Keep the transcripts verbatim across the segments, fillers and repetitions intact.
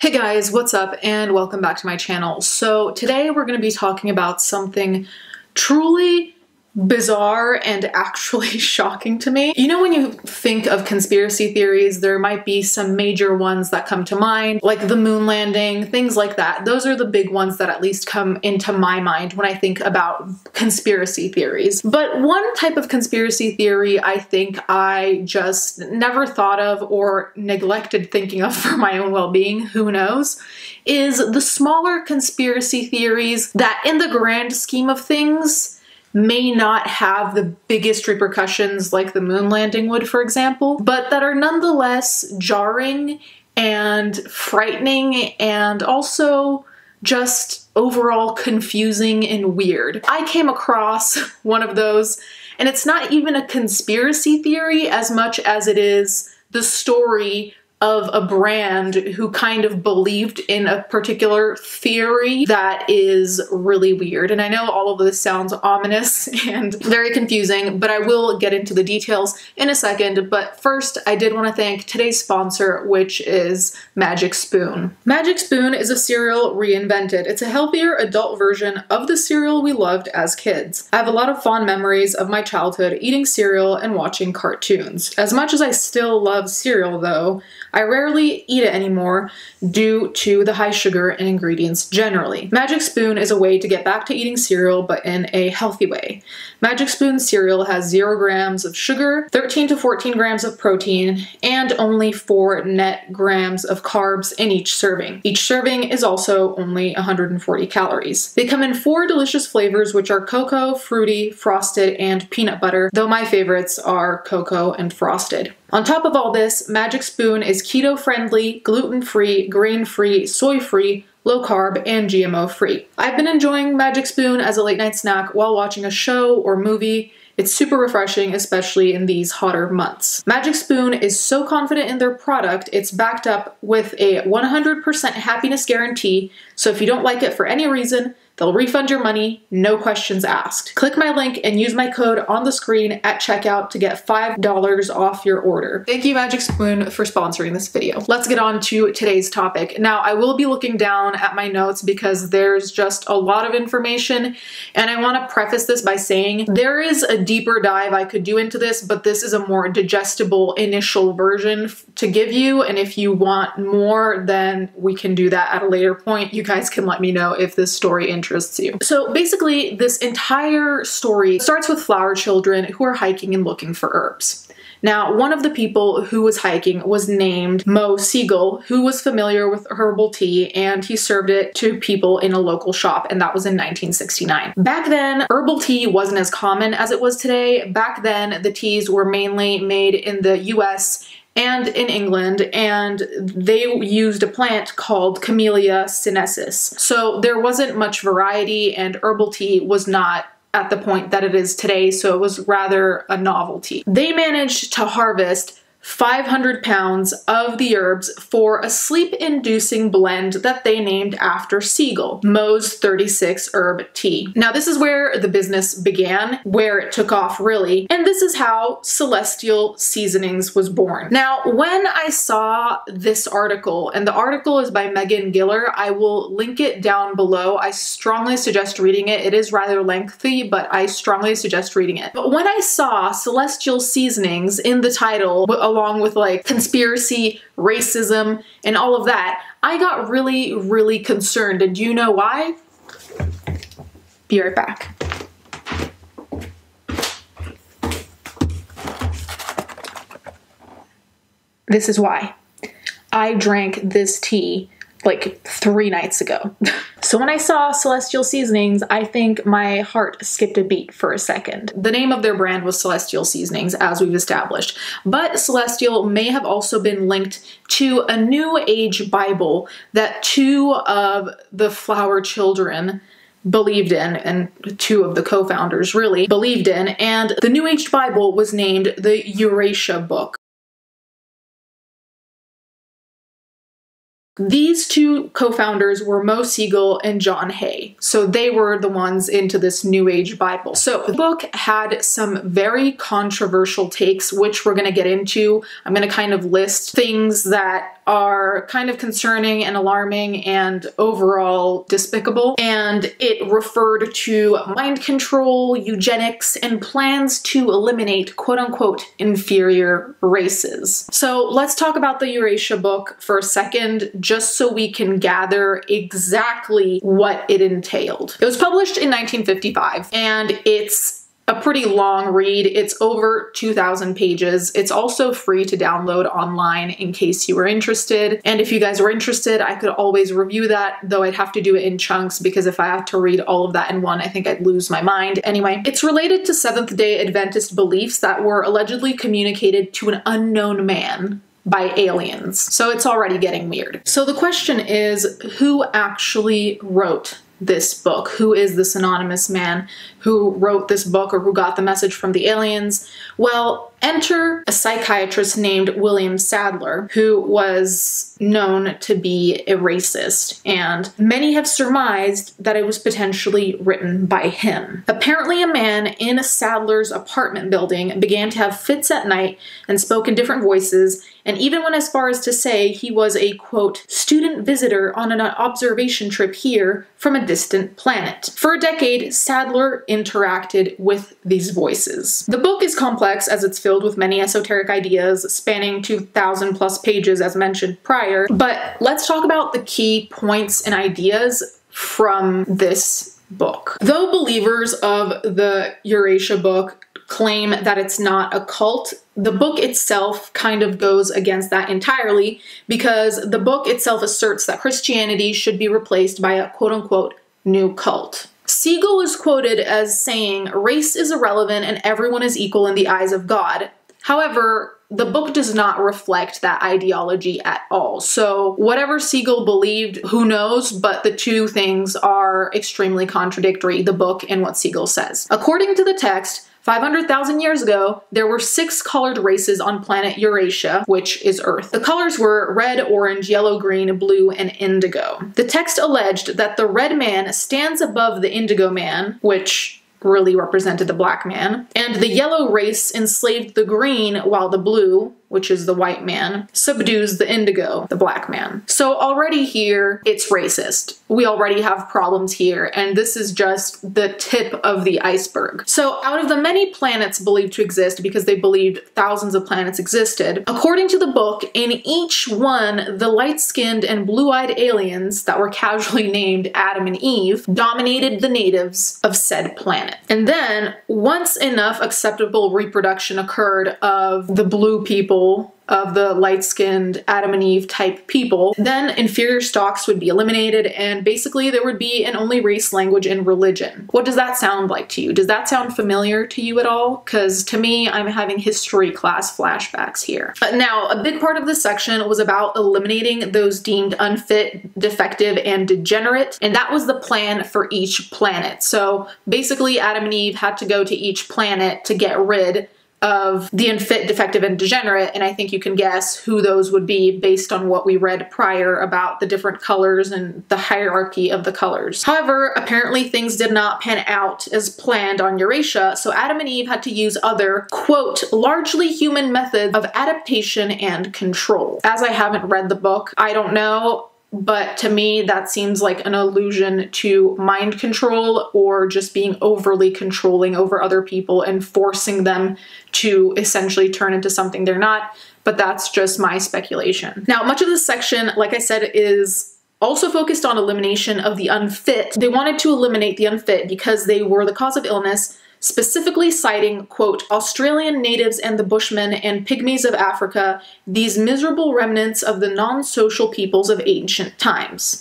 Hey guys, what's up and welcome back to my channel. So today we're going to be talking about something truly bizarre and actually shocking to me. You know, when you think of conspiracy theories, there might be some major ones that come to mind, like the moon landing, things like that. Those are the big ones that at least come into my mind when I think about conspiracy theories. But one type of conspiracy theory I think I just never thought of or neglected thinking of for my own well-being, who knows, is the smaller conspiracy theories that in the grand scheme of things may not have the biggest repercussions like the moon landing would, for example, but that are nonetheless jarring and frightening and also just overall confusing and weird. I came across one of those, and it's not even a conspiracy theory as much as it is the story of a brand who kind of believed in a particular theory that is really weird. And I know all of this sounds ominous and very confusing, but I will get into the details in a second. But first, I did want to thank today's sponsor, which is Magic Spoon. Magic Spoon is a cereal reinvented. It's a healthier adult version of the cereal we loved as kids. I have a lot of fond memories of my childhood eating cereal and watching cartoons. As much as I still love cereal though, I rarely eat it anymore due to the high sugar and ingredients generally. Magic Spoon is a way to get back to eating cereal, but in a healthy way. Magic Spoon cereal has zero grams of sugar, thirteen to fourteen grams of protein, and only four net grams of carbs in each serving. Each serving is also only one hundred forty calories. They come in four delicious flavors, which are cocoa, fruity, frosted, and peanut butter, though my favorites are cocoa and frosted. On top of all this, Magic Spoon is keto-friendly, gluten-free, grain-free, soy-free, low-carb, and G M O-free. I've been enjoying Magic Spoon as a late-night snack while watching a show or movie. It's super refreshing, especially in these hotter months. Magic Spoon is so confident in their product, it's backed up with a one hundred percent happiness guarantee, so if you don't like it for any reason, they'll refund your money, no questions asked. Click my link and use my code on the screen at checkout to get five dollars off your order. Thank you, Magic Spoon, for sponsoring this video. Let's get on to today's topic. Now, I will be looking down at my notes because there's just a lot of information, and I want to preface this by saying there is a deeper dive I could do into this, but this is a more digestible initial version to give you, and if you want more, then we can do that at a later point. You guys can let me know if this story interests interests you. So basically, this entire story starts with flower children who are hiking and looking for herbs. Now, one of the people who was hiking was named Mo Siegel, who was familiar with herbal tea, and he served it to people in a local shop, and that was in nineteen sixty-nine. Back then, herbal tea wasn't as common as it was today. Back then, the teas were mainly made in the U S and in England, and they used a plant called Camellia sinensis. So there wasn't much variety, and herbal tea was not at the point that it is today, so it was rather a novelty. They managed to harvest five hundred pounds of the herbs for a sleep-inducing blend that they named after Siegel, Mo's thirty-six herb tea. Now, this is where the business began, where it took off really, and this is how Celestial Seasonings was born. Now, when I saw this article, and the article is by Megan Giller, I will link it down below. I strongly suggest reading it. It is rather lengthy, but I strongly suggest reading it. But when I saw Celestial Seasonings in the title, along with like conspiracy, racism, and all of that, I got really, really concerned. And do you know why? Be right back. This is why. I drank this tea like three nights ago. So when I saw Celestial Seasonings, I think my heart skipped a beat for a second. The name of their brand was Celestial Seasonings, as we've established, but Celestial may have also been linked to a New Age Bible that two of the flower children believed in, and two of the co-founders really believed in, and the New Age Bible was named the Eurasia Book. These two co-founders were Mo Siegel and John Hay. So they were the ones into this New Age Bible. So the book had some very controversial takes, which we're going to get into. I'm going to kind of list things that are kind of concerning and alarming and overall despicable. And it referred to mind control, eugenics, and plans to eliminate quote-unquote inferior races. So let's talk about the Eurasia book for a second, just so we can gather exactly what it entailed. It was published in nineteen fifty-five, and it's a pretty long read. It's over two thousand pages. It's also free to download online in case you were interested. And if you guys were interested, I could always review that, though I'd have to do it in chunks because if I had to read all of that in one, I think I'd lose my mind. Anyway, it's related to Seventh-day Adventist beliefs that were allegedly communicated to an unknown man by aliens. So it's already getting weird. So the question is, who actually wrote this book? Who is this anonymous man who wrote this book, or who got the message from the aliens? Well, enter a psychiatrist named William Sadler, who was known to be a racist, and many have surmised that it was potentially written by him. Apparently, a man in Sadler's apartment building began to have fits at night and spoke in different voices, and even went as far as to say he was a, quote, student visitor on an observation trip here from a distant planet. For a decade, Sadler interacted with these voices. The book is complex as it's filled with many esoteric ideas spanning two thousand plus pages as mentioned prior, but let's talk about the key points and ideas from this book. Though believers of the Eurasia book claim that it's not a cult, the book itself kind of goes against that entirely, because the book itself asserts that Christianity should be replaced by a quote-unquote new cult. Siegel is quoted as saying, "Race is irrelevant and everyone is equal in the eyes of God." However, the book does not reflect that ideology at all. So whatever Siegel believed, who knows, but the two things are extremely contradictory, the book and what Siegel says. According to the text, five hundred thousand years ago, there were six colored races on planet Eurasia, which is Earth. The colors were red, orange, yellow, green, blue, and indigo. The text alleged that the red man stands above the indigo man, which really represented the black man, and the yellow race enslaved the green, while the blue, which is the white man, subdues the indigo, the black man. So already here, it's racist. We already have problems here, and this is just the tip of the iceberg. So out of the many planets believed to exist, because they believed thousands of planets existed, according to the book, in each one, the light-skinned and blue-eyed aliens that were casually named Adam and Eve dominated the natives of said planet. And then, once enough acceptable reproduction occurred of the blue people, of the light-skinned Adam and Eve type people, then inferior stocks would be eliminated, and basically there would be an only race, language, and religion. What does that sound like to you? Does that sound familiar to you at all? Because to me, I'm having history class flashbacks here. Uh, now, a big part of this section was about eliminating those deemed unfit, defective, and degenerate, and that was the plan for each planet. So basically, Adam and Eve had to go to each planet to get rid of the unfit, defective, and degenerate, and I think you can guess who those would be based on what we read prior about the different colors and the hierarchy of the colors. However, apparently things did not pan out as planned on Eurasia, so Adam and Eve had to use other, quote, largely human methods of adaptation and control. As I haven't read the book, I don't know, but to me that seems like an allusion to mind control, or just being overly controlling over other people and forcing them to essentially turn into something they're not, but that's just my speculation. Now, much of this section, like I said, is also focused on elimination of the unfit. They wanted to eliminate the unfit because they were the cause of illness, specifically citing, quote, Australian natives and the Bushmen and pygmies of Africa, these miserable remnants of the non-social peoples of ancient times.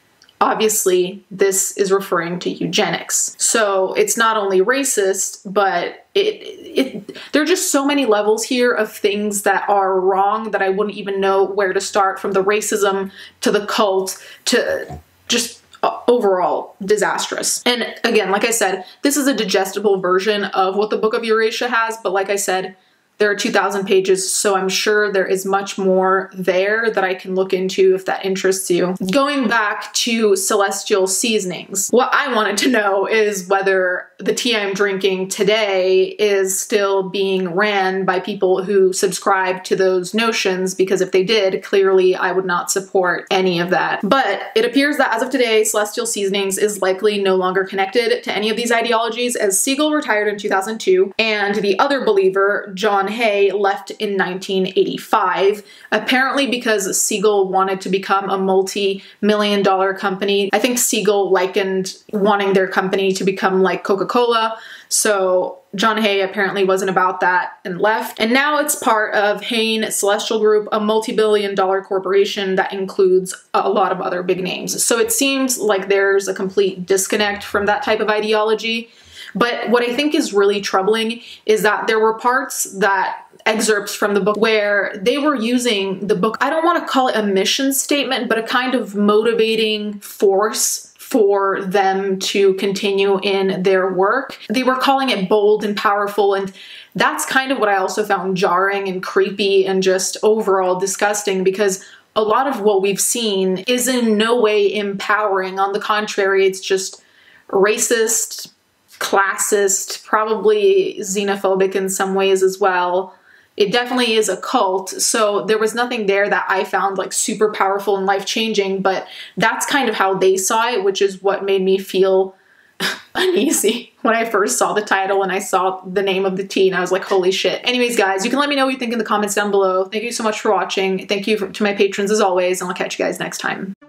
Obviously, this is referring to eugenics. So it's not only racist, but it, it, there are just so many levels here of things that are wrong that I wouldn't even know where to start, from the racism to the cult to just overall disastrous. And again, like I said, this is a digestible version of what the Book of Eurasia has, but like I said, There are two thousand pages, so I'm sure there is much more there that I can look into if that interests you. Going back to Celestial Seasonings, what I wanted to know is whether the tea I'm drinking today is still being ran by people who subscribe to those notions, because if they did, clearly I would not support any of that. But it appears that as of today, Celestial Seasonings is likely no longer connected to any of these ideologies, as Siegel retired in two thousand two and the other believer, John Hay, left in nineteen eighty-five, apparently because Siegel wanted to become a multi-million dollar company. I think Siegel likened wanting their company to become like Coca-Cola. So John Hay apparently wasn't about that and left. And now it's part of Hain Celestial Group, a multi-billion dollar corporation that includes a lot of other big names. So it seems like there's a complete disconnect from that type of ideology. But what I think is really troubling is that there were parts that excerpts from the book where they were using the book, I don't want to call it a mission statement, but a kind of motivating force for them to continue in their work. They were calling it bold and powerful, and that's kind of what I also found jarring and creepy and just overall disgusting, because a lot of what we've seen is in no way empowering. On the contrary, it's just racist, classist, probably xenophobic in some ways as well. It definitely is a cult, so there was nothing there that I found like super powerful and life-changing, but that's kind of how they saw it, which is what made me feel uneasy when I first saw the title and I saw the name of the tea, and I was like, holy shit. Anyways, guys, you can let me know what you think in the comments down below. Thank you so much for watching. Thank you for, to my patrons as always, and I'll catch you guys next time.